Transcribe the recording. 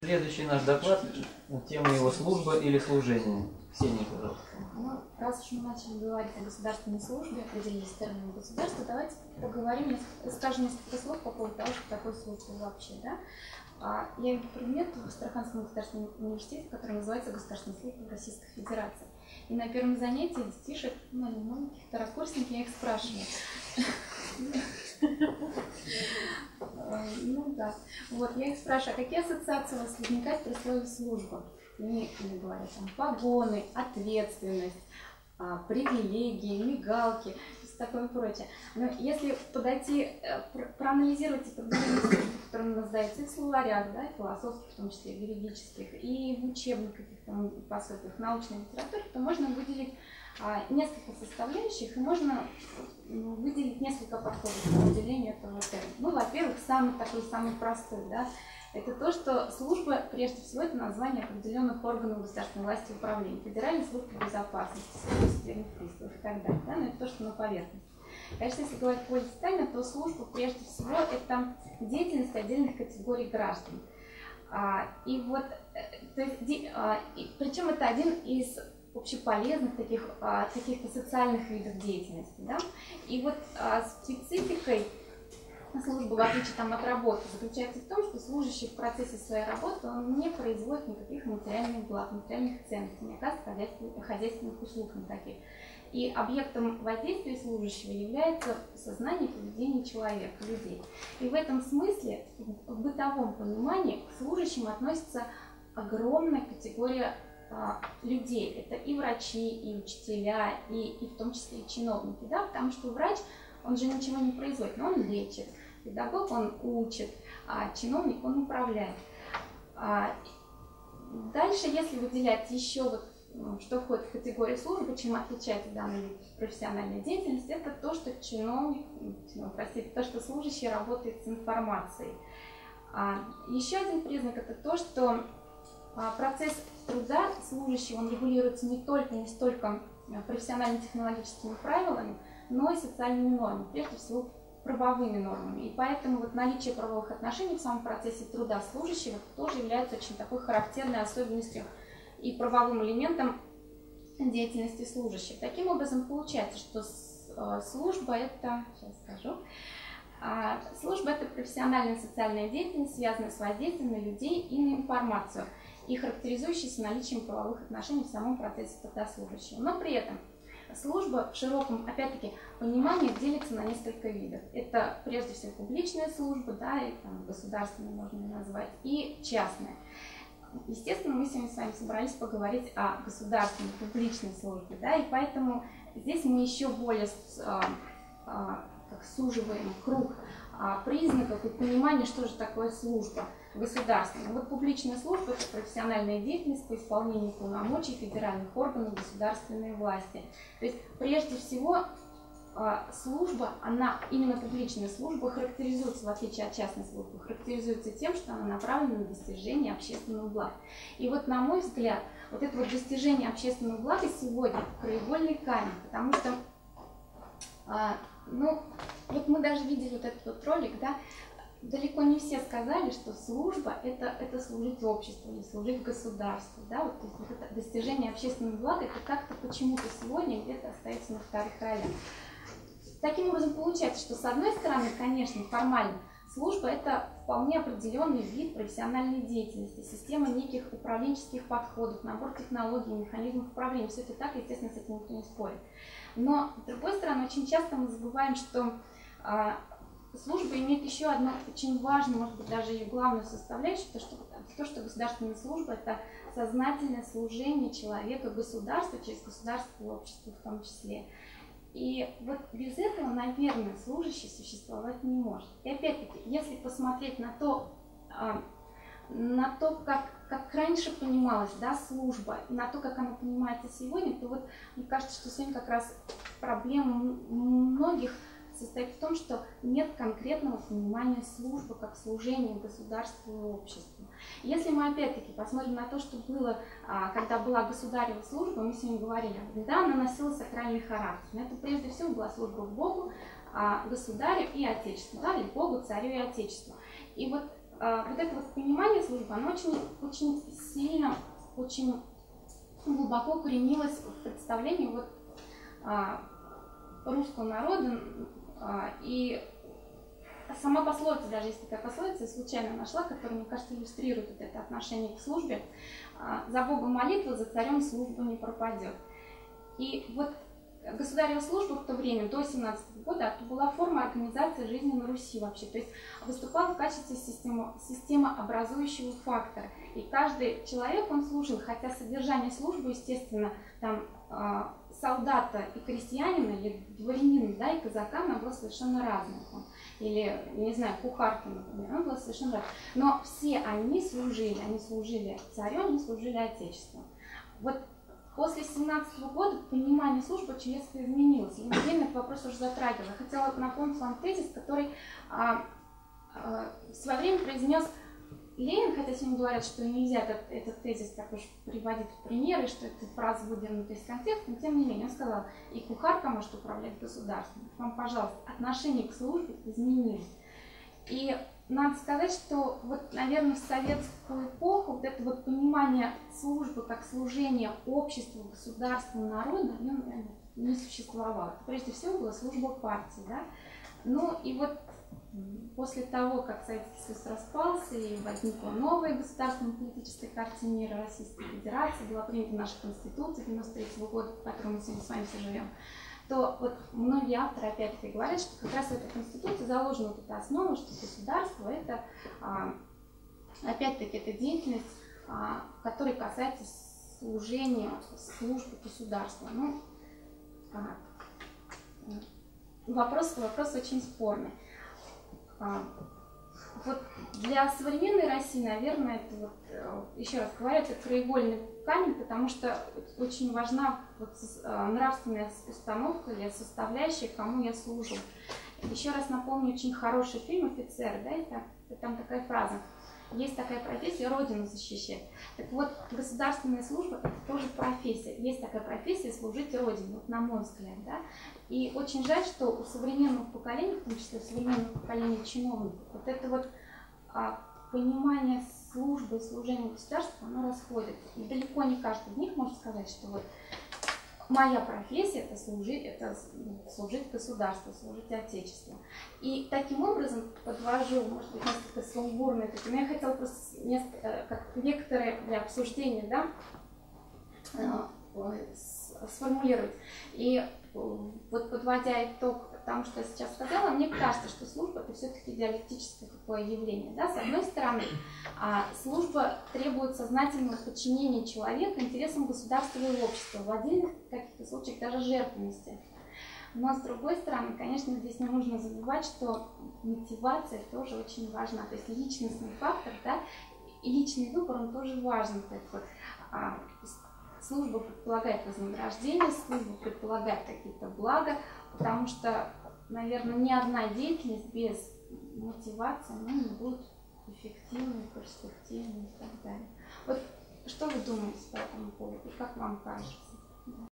Следующий наш доклад, тема его служба или служение. Ксения, пожалуйста. Ну, раз уж мы начали говорить о государственной службе, определились термином государства, давайте поговорим, скажем несколько слов по поводу того, что такое служба вообще. Да? Я веду предмет в Астраханском государственном университете, который называется «Государственная служба Российской Федерации». И на первом занятии детишек, маленьких второкурсники, я их спрашиваю. Ну да. Вот, я их спрашиваю, а какие ассоциации у вас возникают при слове «служба»? Мне говорят, там, погоны, ответственность, привилегии, мигалки, и такое прочее. Но если подойти, проанализировать это определение, которое у нас дается и в словарях, да, и философских, в том числе юридических, и в учебниках, там, пособиях научной литературы, то можно выделить несколько составляющих, и можно выделить несколько подходов к определению этого термина. Ну, во-первых, самый простой, да, это то, что служба, прежде всего, это название определенных органов государственной власти и управления, Федеральной службы безопасности, судебных приставов и так далее. Да? Но это то, что на поверхности. Конечно, если говорить более детально, то служба, прежде всего, это деятельность отдельных категорий граждан. И вот, причем это один из общеполезных каких-то социальных видов деятельности. Да? И вот спецификой службы, в отличие от работы, заключается в том, что служащий в процессе своей работы он не производит никаких материальных благ, материальных ценностей, не оказывает хозяйственных услуг никаких. И объектом воздействия служащего является сознание и поведение человека, людей. И в этом смысле, в бытовом понимании, к служащим относится огромная категория людей. Это и врачи, и учителя, и в том числе и чиновники. Да? Потому что врач, он же ничего не производит, но он лечит. Педагог он учит, а чиновник он управляет. Дальше, если выделять еще, что входит в категорию службы, чем отличается данная профессиональная деятельность, это то, что то, что служащий работает с информацией. Еще один признак это то, что процесс труда служащего он регулируется не столько профессионально-технологическими правилами, но и социальными нормами, прежде всего правовыми нормами. И поэтому наличие правовых отношений в самом процессе труда служащего тоже является очень такой характерной особенностью и правовым элементом деятельности служащих. Таким образом, получается, что служба это, служба это профессиональная социальная деятельность, связанная с воздействием на людей и на информацию, и характеризующаяся наличием правовых отношений в самом процессе труда служащего. Но при этом служба в широком, опять-таки, понимании делится на несколько видов. Это прежде всего публичная служба, да, и государственную можно назвать, и частная. Естественно, мы сегодня с вами собрались поговорить о государственной, публичной службе, да, и поэтому здесь мы еще более суживаем круг признаков и понимания, что же такое служба государственная. Вот публичная служба – это профессиональная деятельность по исполнению полномочий федеральных органов государственной власти. То есть, прежде всего, служба, именно публичная служба, характеризуется, в отличие от частной службы, характеризуется тем, что она направлена на достижение общественного блага. И вот, на мой взгляд, вот это достижение общественного блага сегодня краеугольный камень, потому что, вот мы даже видели этот ролик, да, далеко не все сказали, что служба это служить обществу или служить государству. Да? Вот, то есть, это достижение общественного блага, это как-то почему-то сегодня где-то остается на вторых ролях. Таким образом, получается, что с одной стороны, конечно, формально, служба это вполне определенный вид профессиональной деятельности, система неких управленческих подходов, набор технологий, механизмов управления. Все это так, естественно, с этим никто не спорит. Но, с другой стороны, очень часто мы забываем, что служба имеет еще одну очень важную, может быть, даже ее главную составляющую, то, что государственная служба – это сознательное служение человека государству, через государство и общество в том числе. И вот без этого, наверное, служащий существовать не может. И опять-таки, если посмотреть на то, как раньше понималась, да, служба, и на то, как она понимается сегодня, то вот мне кажется, что сегодня как раз проблема многих состоит в том, что нет конкретного понимания службы как служения государству и обществу. Если мы опять-таки посмотрим на то, что было, когда была государева служба, мы сегодня говорили, да, она носила сакральный характер. Но это прежде всего была служба Богу, государю и Отечеству, да, или Богу, царю и Отечеству. И вот вот это вот понимание службы, оно очень сильно, очень глубоко укоренилось в представлении вот, русского народа. И сама пословица, даже есть такая пословица, я случайно нашла, которая, мне кажется, иллюстрирует вот это отношение к службе. «За Бога молитва, за царем служба не пропадет». И вот государева служба в то время, до 17 года, это была форма организации жизни на Руси вообще. То есть выступала в качестве системообразующего фактора. И каждый человек, он служил, хотя содержание службы, естественно, там солдата и крестьянина, или дворянина, да, и казака, оно было совершенно разное. Или, не знаю, кухарки, например, оно было совершенно разное. Но все они служили царю, они служили Отечеству. Вот после 17 года понимание службы очень резко изменилось. Я отдельно этот вопрос уже затрагивала. Я хотела напомнить вам тезис, который в свое время произнес Ленин, хотя сегодня говорят, что нельзя этот тезис так уж приводить в примеры, что это фраза выдернута из контекста, но тем не менее он сказал, и кухарка может управлять государством. Вам, пожалуйста, отношение к службе изменилось. И надо сказать, что вот, наверное, в советскую эпоху вот это вот понимание службы как служение обществу, государству, народу, оно, наверное, не существовало. Прежде всего была служба партии, да? Ну и вот после того, как Советский Союз распался и возникла новая государственная политическая карта мира Российской Федерации, была принята наша Конституция 93 года, по которой мы сегодня с вами все живем, то вот многие авторы опять-таки говорят, что как раз в этой Конституции заложена вот эта основа, что государство это, опять-таки, это деятельность, которая касается служения, службы государства. Ну, вопрос очень спорный. Вот для современной России, наверное, это вот, еще раз говорю, это краеугольный камень, потому что очень важна вот нравственная установка или составляющая, кому я служу. Еще раз напомню очень хороший фильм «Офицер», да, это там такая фраза: есть такая профессия — Родину защищать. Так вот, государственная служба — это тоже профессия. Есть такая профессия — служить Родине, вот на мой взгляд, да. И очень жаль, что у современного поколения, в том числе у современного поколения чиновников, вот это вот понимание службы и служения государству, оно расходится. И далеко не каждый из них может сказать, что вот моя профессия — это служить государству, служить Отечеству. И таким образом подвожу, может быть, несколько сумбурные такие, но я хотела просто как векторы для обсуждения, да, сформулировать. И вот подводя итог тому, что я сейчас сказала, мне кажется, что служба — это все-таки диалектическое такое явление. Да? С одной стороны, служба требует сознательного подчинения человека интересам государства и общества, в отдельных каких-то случаях даже жертвенности. Но с другой стороны, конечно, здесь не нужно забывать, что мотивация тоже очень важна. То есть личностный фактор, да, и личный выбор, он тоже важен. То есть, вот, служба предполагает вознаграждение, служба предполагает какие-то блага, потому что, наверное, ни одна деятельность без мотивации, ну, не будет эффективной, перспективной и так далее. Вот что вы думаете по этому поводу, как вам кажется?